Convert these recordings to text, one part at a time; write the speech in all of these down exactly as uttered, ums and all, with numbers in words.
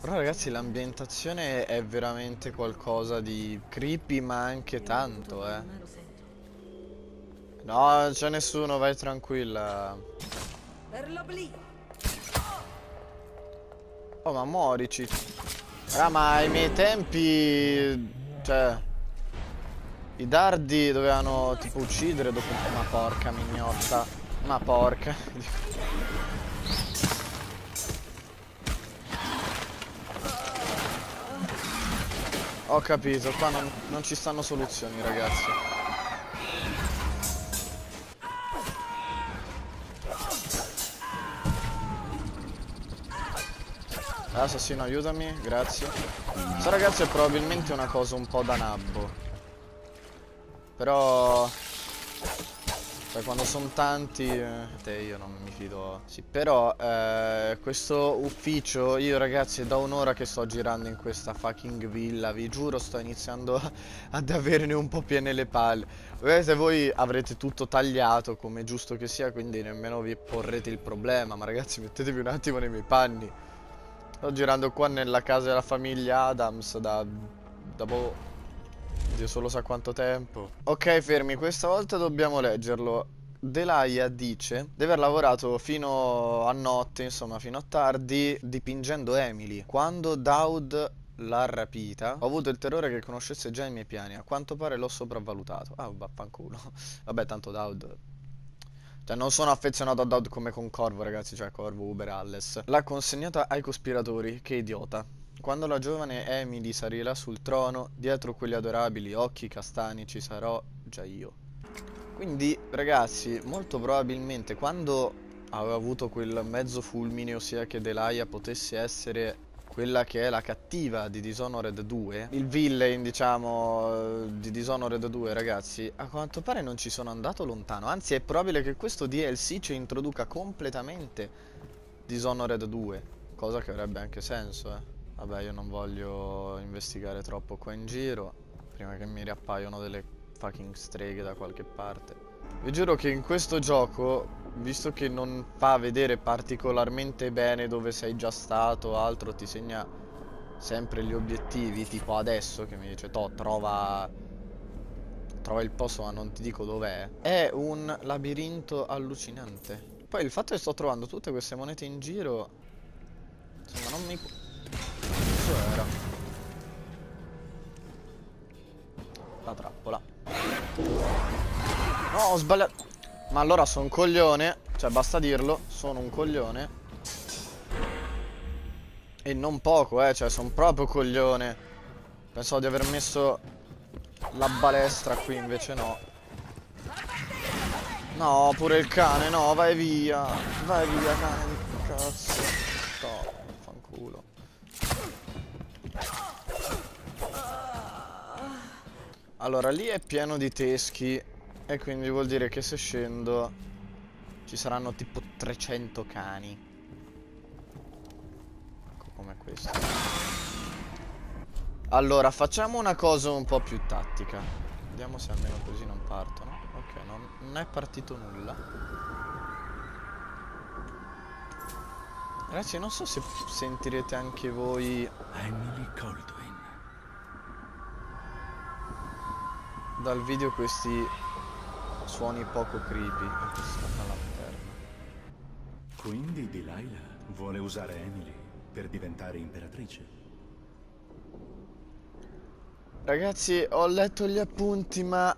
Però ragazzi, l'ambientazione è veramente qualcosa di creepy, ma anche tanto, eh. No, non c'è nessuno, vai tranquilla. Per l'oblio. Oh, ma muorici. Ah, ma ai miei tempi... Cioè... I dardi dovevano tipo uccidere dopo... Ma porca mignotta. Ma porca. Ho capito, qua non, non ci stanno soluzioni, ragazzi. Assassino, aiutami, grazie. Questo ragazzo è probabilmente una cosa un po' da nabbo. Però... Cioè, quando sono tanti... Eh, te io non mi fido. Sì, però... Eh, questo ufficio... Io ragazzi, è da un'ora che sto girando in questa fucking villa. Vi giuro, sto iniziando ad averne un po' piene le palle. Ovviamente voi avrete tutto tagliato, come è giusto che sia, quindi nemmeno vi porrete il problema. Ma ragazzi, mettetevi un attimo nei miei panni. Sto girando qua nella casa della famiglia Adams da... da boh... Dio solo sa quanto tempo. Ok, fermi, questa volta dobbiamo leggerlo. Delilah dice di aver lavorato fino a notte, insomma, fino a tardi, dipingendo Emily. Quando Daud l'ha rapita, ho avuto il terrore che conoscesse già i miei piani. A quanto pare l'ho sopravvalutato. Ah, vaffanculo. Vabbè, tanto Daud... Cioè, non sono affezionato a Daud come con Corvo, ragazzi, cioè Corvo, Uber, Alles. L'ha consegnata ai cospiratori, che idiota. Quando la giovane Emily salirà sul trono, dietro quegli adorabili occhi castani ci sarò già io. Quindi, ragazzi, molto probabilmente quando aveva avuto quel mezzo fulmine, ossia che Delilah potesse essere quella che è la cattiva di Dishonored due, il villain, diciamo, di Dishonored due, ragazzi, a quanto pare non ci sono andato lontano. Anzi, è probabile che questo D L C ci introduca completamente Dishonored due, cosa che avrebbe anche senso, eh. Vabbè, io non voglio investigare troppo qua in giro, prima che mi riappaiono delle fucking streghe da qualche parte. Vi giuro che in questo gioco, visto che non fa vedere particolarmente bene dove sei già stato o altro, ti segna sempre gli obiettivi, tipo adesso che mi dice, toh, trova... trova il posto ma non ti dico dov'è. È un labirinto allucinante. Poi il fatto che sto trovando tutte queste monete in giro, insomma, non mi... Cosa era? La trappola. No, ho sbagliato. Ma allora sono un coglione. Cioè, basta dirlo, sono un coglione. E non poco, eh. Cioè, sono proprio coglione. Pensavo di aver messo la balestra qui, invece no. No, pure il cane, no, vai via. Vai via, cane di cazzo. No, fanculo. Allora, lì è pieno di teschi. E quindi vuol dire che se scendo ci saranno tipo trecento cani. Ecco come questo. Allora, facciamo una cosa un po' più tattica. Vediamo se almeno così non partono. Ok, non, non è partito nulla. Ragazzi, non so se sentirete anche voi Emily Goldwyn. dal video questi suoni poco creepy. E questa è la lanterna. Quindi Delilah vuole usare Emily per diventare imperatrice. Ragazzi, ho letto gli appunti, ma...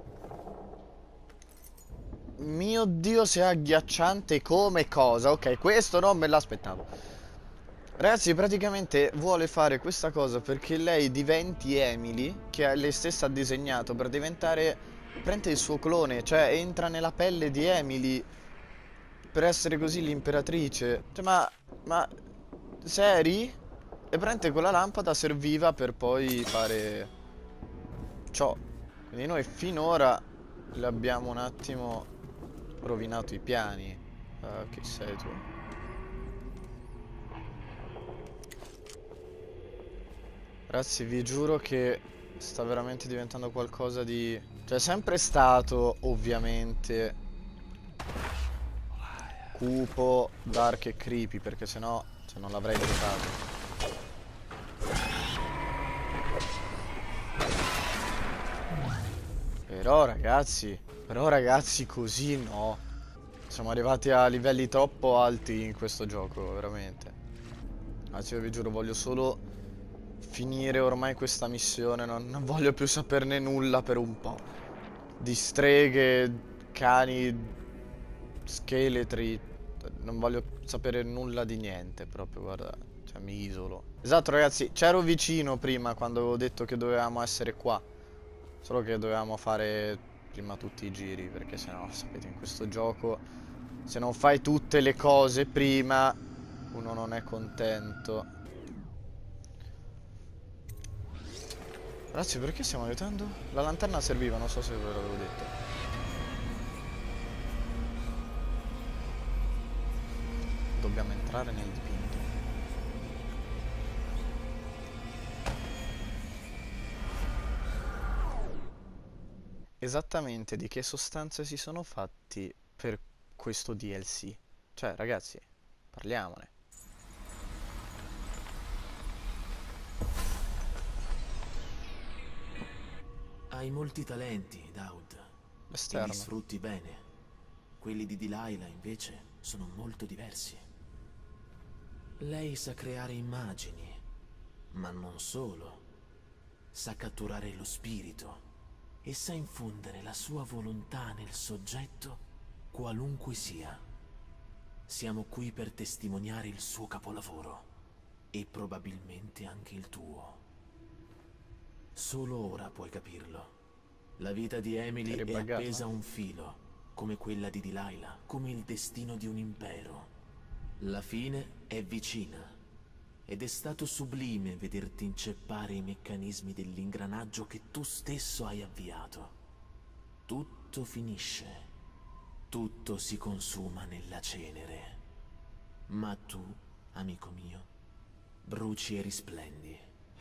Mio Dio, se è agghiacciante come cosa. Ok, questo non me l'aspettavo. Ragazzi, praticamente vuole fare questa cosa perché lei diventi Emily, che lei stessa ha disegnato, per diventare... Prende il suo clone, cioè entra nella pelle di Emily per essere così l'imperatrice. Cioè, ma... Ma... Seri? E prende quella lampada serviva per poi fare ciò. Quindi noi finora le abbiamo un attimo rovinato i piani. Uh, chi sei tu? Ragazzi, vi giuro che sta veramente diventando qualcosa di... Cioè, è sempre stato, ovviamente, cupo, dark e creepy, perché sennò, cioè, non l'avrei giocato. Però ragazzi, però ragazzi così no. Siamo arrivati a livelli troppo alti in questo gioco, veramente. Anzi, io vi giuro, voglio solo finire ormai questa missione. Non, non voglio più saperne nulla per un po'. Di streghe, cani, scheletri. Non voglio sapere nulla di niente, proprio, guarda. Cioè, mi isolo. Esatto, ragazzi, c'ero vicino prima quando avevo detto che dovevamo essere qua. Solo che dovevamo fare prima tutti i giri, perché sennò, sapete, in questo gioco, se non fai tutte le cose prima, uno non è contento. Ragazzi, perché stiamo aiutando? La lanterna serviva, non so se ve l'avevo detto. Dobbiamo entrare nel dipinto. Esattamente di che sostanze si sono fatti per questo D L C. Cioè, ragazzi, parliamone. Hai molti talenti, Daud. E li sfrutti bene. Quelli di Delilah, invece, sono molto diversi. Lei sa creare immagini, ma non solo. Sa catturare lo spirito e sa infondere la sua volontà nel soggetto, qualunque sia. Siamo qui per testimoniare il suo capolavoro e probabilmente anche il tuo. Solo ora puoi capirlo. La vita di Emily è appesa a un filo, come quella di Delilah, come il destino di un impero. La fine è vicina. Ed è stato sublime vederti inceppare i meccanismi dell'ingranaggio che tu stesso hai avviato. Tutto finisce. Tutto si consuma nella cenere. Ma tu, amico mio, bruci e risplendi.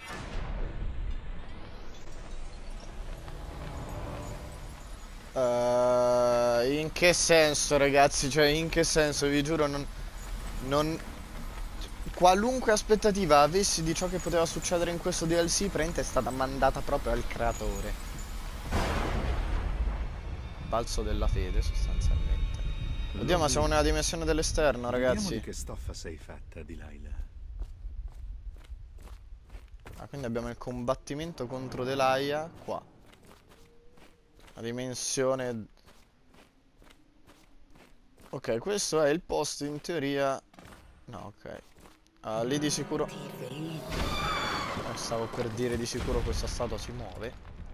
Uh, in che senso, ragazzi? Cioè, in che senso? Vi giuro, non... non... Qualunque aspettativa avessi di ciò che poteva succedere in questo D L C, praticamente è stata mandata proprio al creatore. Balzo della fede, sostanzialmente. Oddio, ma siamo nella dimensione dell'esterno, ragazzi. Vediamo di che stoffa sei fatta, Delilah. Ah, quindi abbiamo il combattimento contro Delilah qua. La dimensione... Ok, questo è il posto in teoria... No, ok. Uh, lì di sicuro... Eh, stavo per dire di sicuro questa statua si muove.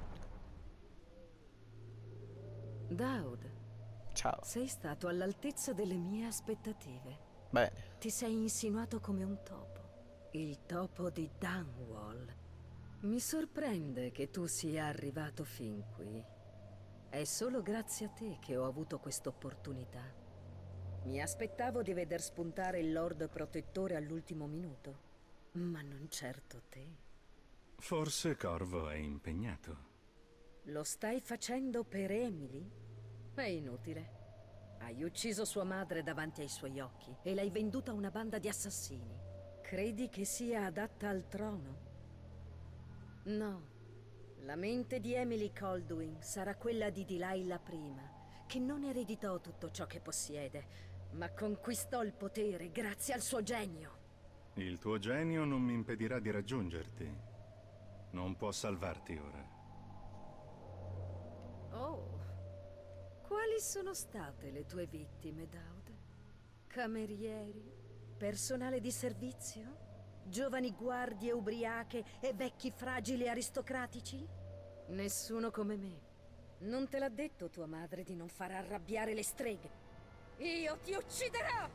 Daud. Ciao. Sei stato all'altezza delle mie aspettative. Bene. Ti sei insinuato come un topo. Il topo di Dunwall. Mi sorprende che tu sia arrivato fin qui. È solo grazie a te che ho avuto quest'opportunità. Mi aspettavo di veder spuntare il Lord Protettore all'ultimo minuto, ma non certo te. Forse Corvo è impegnato. Lo stai facendo per Emily? È inutile. Hai ucciso sua madre davanti ai suoi occhi e l'hai venduta a una banda di assassini. Credi che sia adatta al trono? No. La mente di Emily Kaldwin sarà quella di Delilah prima, che non ereditò tutto ciò che possiede, ma conquistò il potere grazie al suo genio. Il tuo genio non mi impedirà di raggiungerti. Non può salvarti ora. Oh, quali sono state le tue vittime, Daud? Camerieri? Personale di servizio? Giovani guardie ubriache e vecchi fragili aristocratici? Nessuno come me. Non te l'ha detto tua madre di non far arrabbiare le streghe? Io ti ucciderò!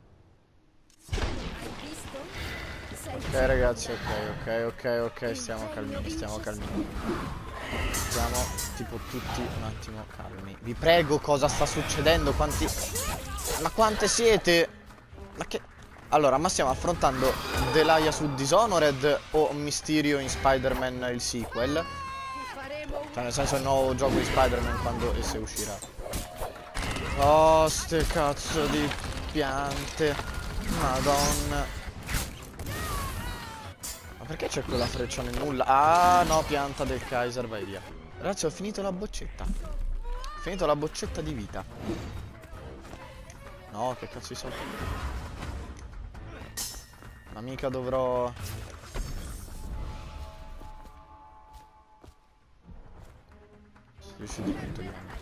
Hai visto? Sei ok ragazzi, ok, ok, ok, ok, stiamo calmini, stiamo calmini. Stiamo tipo tutti un attimo calmi. Vi prego, cosa sta succedendo? Quanti... Ma quante siete? Ma che... Allora, ma stiamo affrontando Delilah su Dishonored o Mysterio in Spider-Man il sequel? Cioè nel senso il nuovo gioco di Spider-Man quando esse uscirà. Oh, ste cazzo di piante. Madonna. Ma perché c'è quella freccia nel nulla? Ah, no, pianta del Kaiser, vai via. Ragazzi, ho finito la boccetta. Ho finito la boccetta di vita. No, che cazzo di soldi. Ma mica dovrò... Riuscito di punto di vista.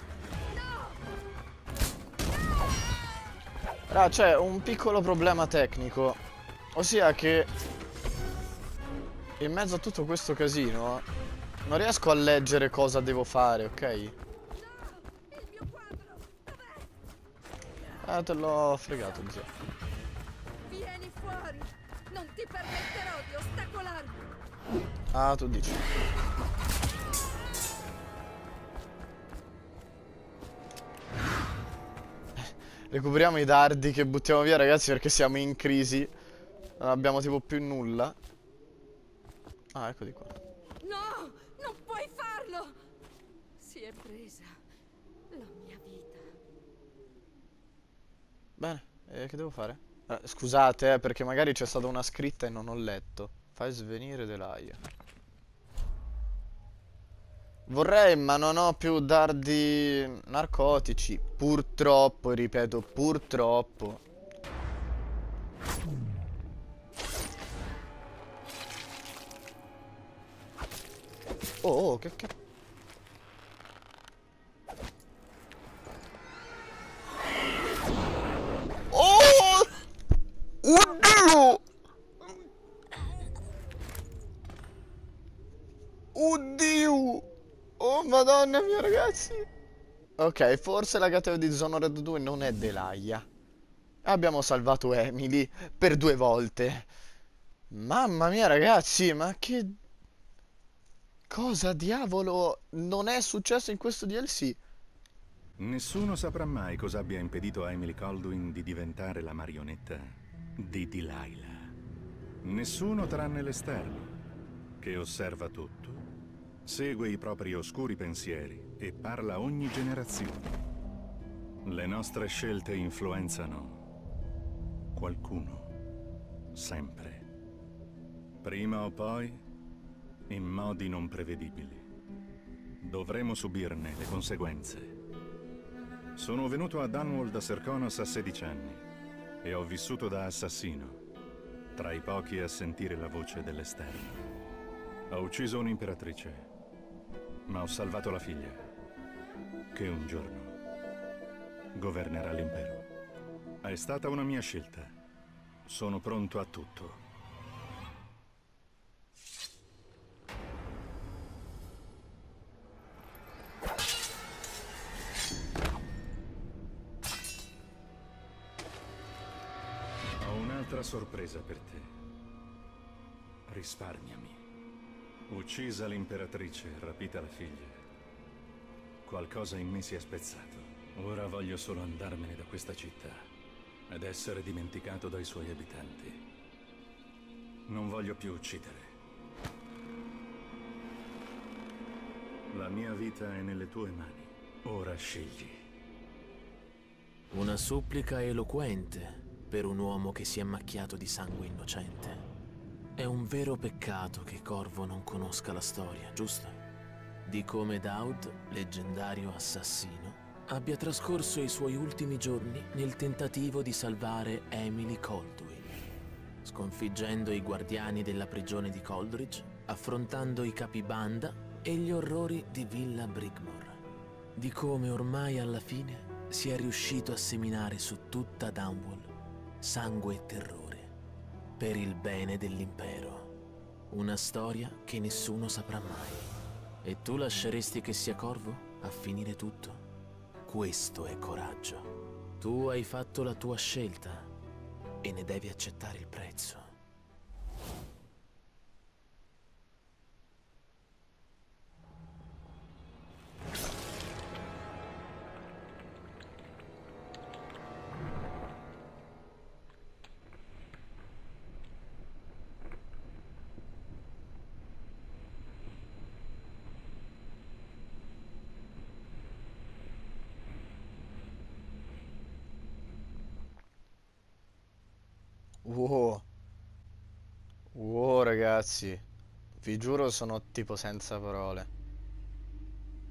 Raga, c'è un piccolo problema tecnico. Ossia che in mezzo a tutto questo casino non riesco a leggere cosa devo fare, ok? Ah, te l'ho fregato, zio. Vieni fuori! Non ti permetterò di ostacolarmi! Ah, tu dici. Recuperiamo i dardi che buttiamo via, ragazzi, perché siamo in crisi. Non abbiamo tipo più nulla. Ah, eccoli qua. No! Non puoi farlo! Si è presa la mia vita. Bene, e che devo fare? Eh, scusate, eh, perché magari c'è stata una scritta e non ho letto. Fai svenire Delaia. Vorrei, ma non ho più dardi narcotici. Purtroppo, ripeto, purtroppo. Oh, oh, che che... Oh! Oddio! Oddio! Oh, madonna mia, ragazzi! Ok, forse la catena di Dishonored due non è Delaia. Abbiamo salvato Emily per due volte. Mamma mia, ragazzi, ma che... cosa diavolo non è successo in questo D L C? Nessuno saprà mai cosa abbia impedito a Emily Kaldwin di diventare la marionetta di Delilah. Nessuno tranne l'esterno, che osserva tutto, segue i propri oscuri pensieri e parla ogni generazione. Le nostre scelte influenzano qualcuno, sempre. Prima o poi, in modi non prevedibili. Dovremo subirne le conseguenze. Sono venuto a Dunwall da Serkonos a sedici anni e ho vissuto da assassino, tra i pochi a sentire la voce dell'esterno. Ho ucciso un'imperatrice, ma ho salvato la figlia, che un giorno governerà l'impero. È stata una mia scelta. Sono pronto a tutto. Ho un'altra sorpresa per te. Risparmiami. Uccisa l'imperatrice, rapita la figlia. Qualcosa in me si è spezzato. Ora voglio solo andarmene da questa città ed essere dimenticato dai suoi abitanti. Non voglio più uccidere. La mia vita è nelle tue mani. Ora scegli. Una supplica eloquente per un uomo che si è macchiato di sangue innocente. È un vero peccato che Corvo non conosca la storia, giusto? Di come Daud, leggendario assassino, abbia trascorso i suoi ultimi giorni nel tentativo di salvare Emily Kaldwin, sconfiggendo i guardiani della prigione di Coldridge, affrontando i capibanda e gli orrori di Villa Brigmore. Di come ormai alla fine sia riuscito a seminare su tutta Dunwall sangue e terrore per il bene dell'impero. Una storia che nessuno saprà mai. E tu lasceresti che sia Corvo a finire tutto? Questo è coraggio. Tu hai fatto la tua scelta e ne devi accettare il prezzo. Wow. Wow, ragazzi. Vi giuro sono tipo senza parole.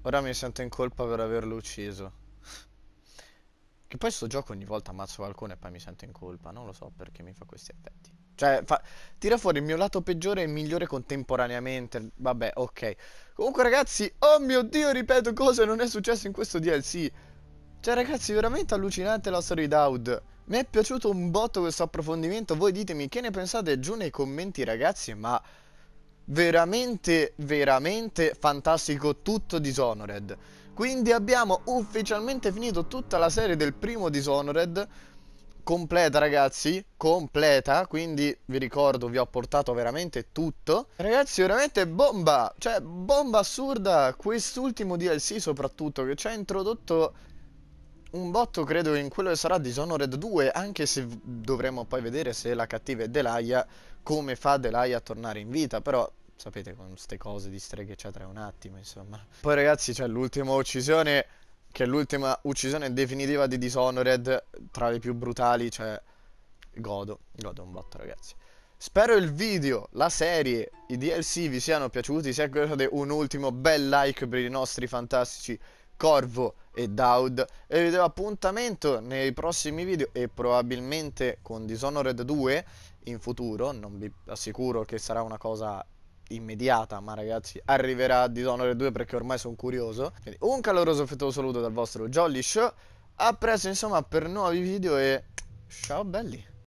Ora mi sento in colpa per averlo ucciso. Che poi sto gioco ogni volta ammazzo qualcuno e poi mi sento in colpa. Non lo so perché mi fa questi effetti. Cioè, fa... tira fuori il mio lato peggiore e il migliore contemporaneamente. Vabbè, ok. Comunque ragazzi, oh mio Dio, ripeto, cosa non è successo in questo D L C. Cioè ragazzi, veramente allucinante la storia di Daud. Mi è piaciuto un botto questo approfondimento. Voi ditemi che ne pensate giù nei commenti ragazzi. Ma veramente, veramente fantastico tutto Dishonored. Quindi abbiamo ufficialmente finito tutta la serie del primo Dishonored. Completa ragazzi, completa. Quindi vi ricordo, vi ho portato veramente tutto. Ragazzi, veramente bomba. Cioè, bomba assurda. Quest'ultimo D L C soprattutto, che ci ha introdotto un botto, credo, in quello che sarà Dishonored due. Anche se dovremo poi vedere se la cattiva è Deliah, come fa Deliah a tornare in vita. Però sapete, con queste cose di streghe eccetera è un attimo, insomma. Poi ragazzi c'è l'ultima uccisione, che è l'ultima uccisione definitiva di Dishonored, tra le più brutali. Cioè godo, godo un botto ragazzi. Spero il video, la serie, i D L C vi siano piaciuti. Se lasciate un ultimo bel like per i nostri fantastici Corvo e Daud, e vi do appuntamento nei prossimi video e probabilmente con Dishonored due in futuro. Non vi assicuro che sarà una cosa immediata, ma ragazzi arriverà Dishonored due perché ormai sono curioso. Quindi un caloroso affettuoso saluto dal vostro Jolly Show. A presto insomma per nuovi video e ciao belli.